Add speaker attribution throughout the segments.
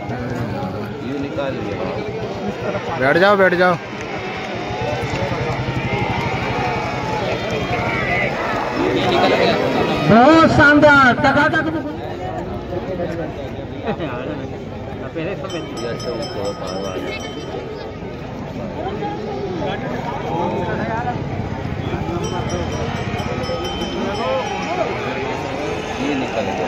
Speaker 1: ये निकाल लिया।
Speaker 2: बैठ जाओ बैठ जाओ।
Speaker 3: बहुत शानदार
Speaker 1: ये निकल गया।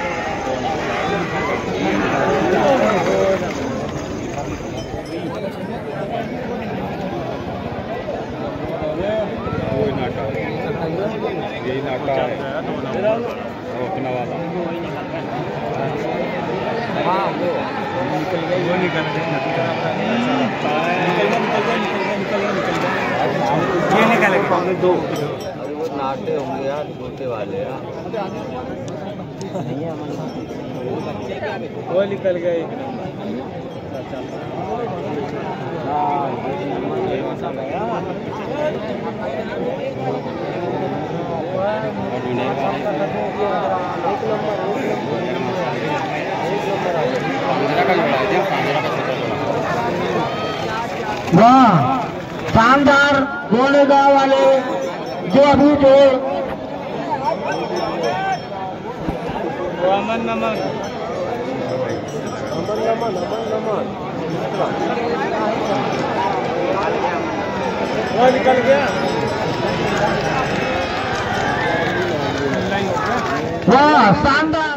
Speaker 2: यही नाटा है अपना वाला।
Speaker 1: हाँ वो
Speaker 2: निकल गया
Speaker 1: दो। अरे वो नाटे होंगे यार, छोटे वाले यार।
Speaker 2: वो निकल गए।
Speaker 3: वाह शानदार गोलेगांव वाले जो अभी थे।
Speaker 2: अमन नमन वो निकल गया।
Speaker 3: वाह शानदार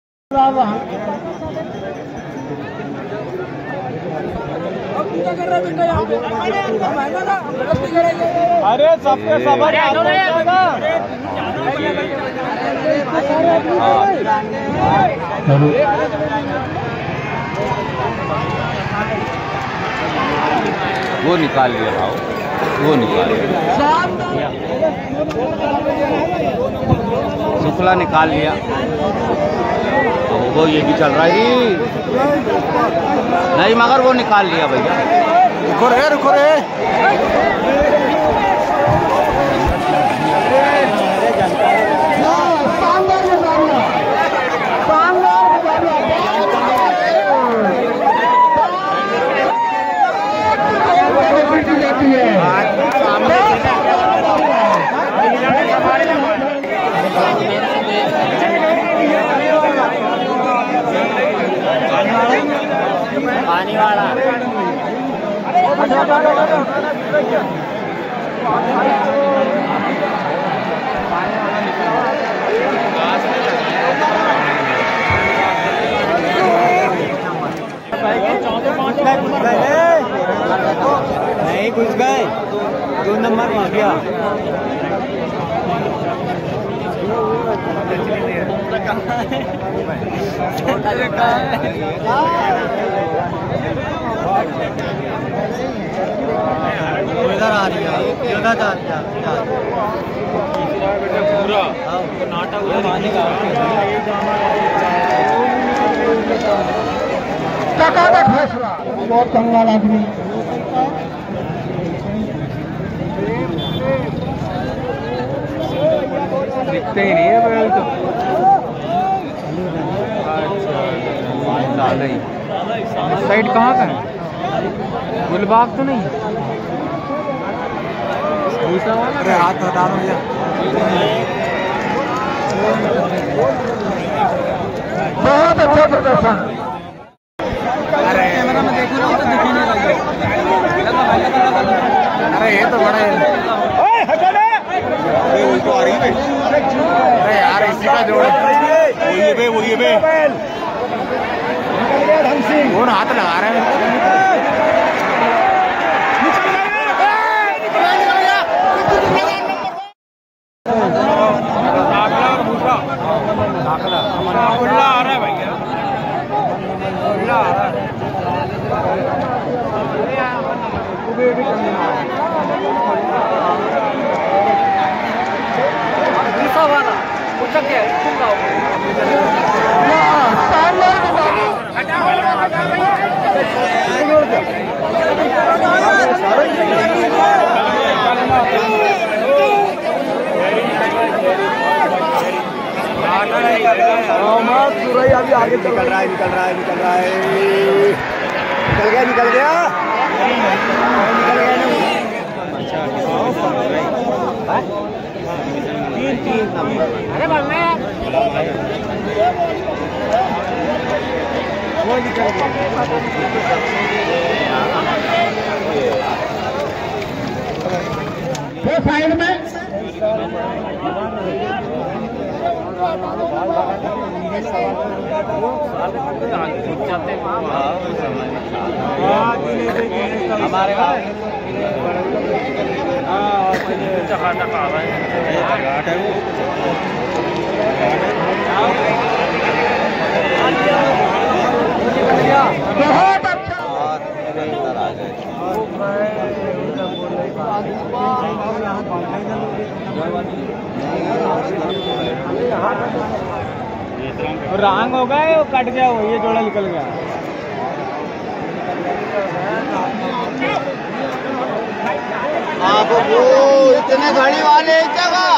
Speaker 2: अरे सबके सबर
Speaker 1: वो निकाल लिया भाव, वो निकाल लिया। शुक्ला निकाल लिया। वो ये भी चल रहा है नहीं, मगर वो निकाल लिया भैया।
Speaker 2: रुको रे रुको रे।
Speaker 3: पानी वाला
Speaker 2: नहीं घुस गए, 2 नंबर मार गया। इधर आ रही है, इधर जा रही है पूरा नाटक
Speaker 3: फैसला। बहुत कंगाल आदमी
Speaker 2: दिखते ही नहीं है बैल तो। साइड कहाँ का है? गुलबाग तो नहीं? अरे हाथ हटा दो।
Speaker 3: बहुत अच्छा प्रदर्शन।
Speaker 2: अरे कैमरा में देखो ना तो दिख ही नहीं लगा। अरे ये तो बड़ा है। उल्टो आ रही है। अरे यार इसी का जोड़ वही बे कौन हाथ लगा रहे हैं? उल्ला आ रहा है भैया, उल्ला आ रहा है। अभी आगे निकल रहा है निकल गया तीन नंबर। अरे बढ़ना यार वो निकल गया
Speaker 3: साइड में
Speaker 1: हमारे
Speaker 3: बहुत अच्छा
Speaker 1: इधर आ गए।
Speaker 2: रंग हो गए वो कट गया वो ये जोड़ा निकल गया।
Speaker 1: आप वो इतने घड़ी वाले जगह